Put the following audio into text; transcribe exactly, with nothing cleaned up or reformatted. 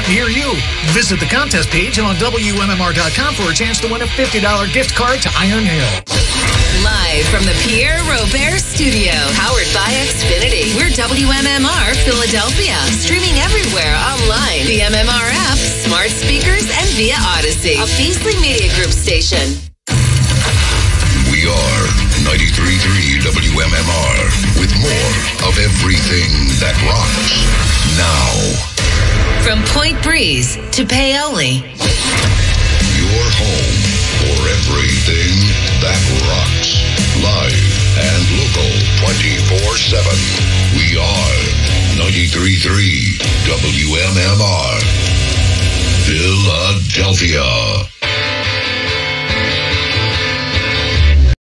to hear you. Visit the contest page on W M M R dot com for a chance to win a fifty dollars gift card to Iron Hill. Live from the Pierre Robert Studio, powered by Xfinity. We're W M M R Philadelphia. Streaming everywhere online. The M M R app, smart speakers, and via Odyssey. A Beasley Media Group station. We are ninety-three point three W M M R with more of everything that rocks. Now. From Point Breeze to Paoli. Your home for everything that rocks. Live and local twenty-four seven. We are ninety-three point three W M M R Philadelphia.